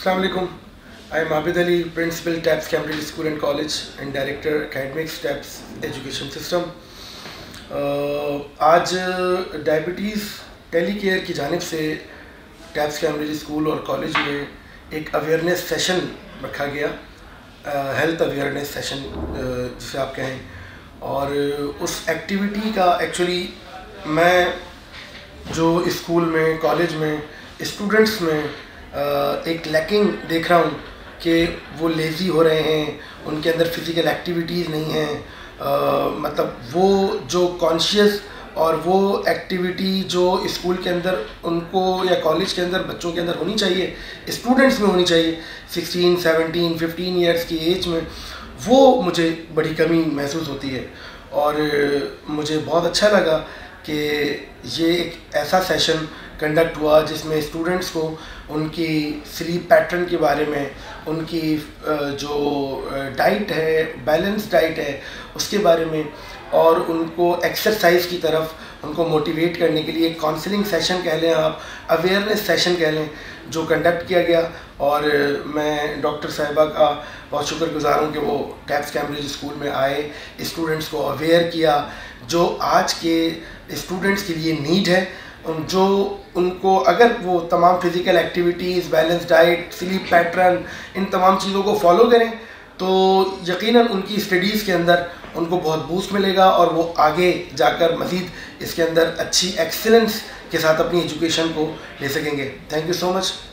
Assalamualaikum. I am Abid Ali, Principal TAPS Cambridge School and College and Director Academics TAPS Education System. आज diabetes telecare की जानिब से TAPS Cambridge school और college में एक awareness session रखा गया, हेल्थ अवेयरनेस सेशन जिसे आप कहें। और उस एक्टिविटी का एक्चुअली मैं जो स्कूल में कॉलेज में स्टूडेंट्स में एक लैकिंग देख रहा हूँ कि वो लेज़ी हो रहे हैं, उनके अंदर फिज़िकल एक्टिविटीज़ नहीं हैं। मतलब वो जो कॉन्शियस और वो एक्टिविटी जो स्कूल के अंदर उनको या कॉलेज के अंदर बच्चों के अंदर होनी चाहिए, स्टूडेंट्स में होनी चाहिए 16, 17, 15 ईयर्स की एज में, वो मुझे बड़ी कमी महसूस होती है। और मुझे बहुत अच्छा लगा कि ये एक ऐसा सेशन कंडक्ट हुआ जिसमें स्टूडेंट्स को उनकी स्लीप पैटर्न के बारे में, उनकी जो डाइट है, बैलेंस डाइट है, उसके बारे में, और उनको एक्सरसाइज की तरफ उनको मोटिवेट करने के लिए एक काउंसलिंग सेशन कह लें, आप अवेयरनेस सेशन कह लें, जो कंडक्ट किया गया। और मैं डॉक्टर साहिबा का बहुत शुक्रगुजार हूँ कि वो टैप्स कैम्ब्रिज स्कूल में आए, स्टूडेंट्स को अवेयर किया, जो आज के स्टूडेंट्स के लिए नीड है, जो उनको अगर वो तमाम physical activities, balance diet, sleep pattern, इन तमाम चीज़ों को फॉलो करें तो यकीनन उनकी स्टडीज़ के अंदर उनको बहुत बूस्ट मिलेगा और वो आगे जाकर मज़ीद इसके अंदर अच्छी एक्सीलेंस के साथ अपनी एजुकेशन को ले सकेंगे। Thank you so much.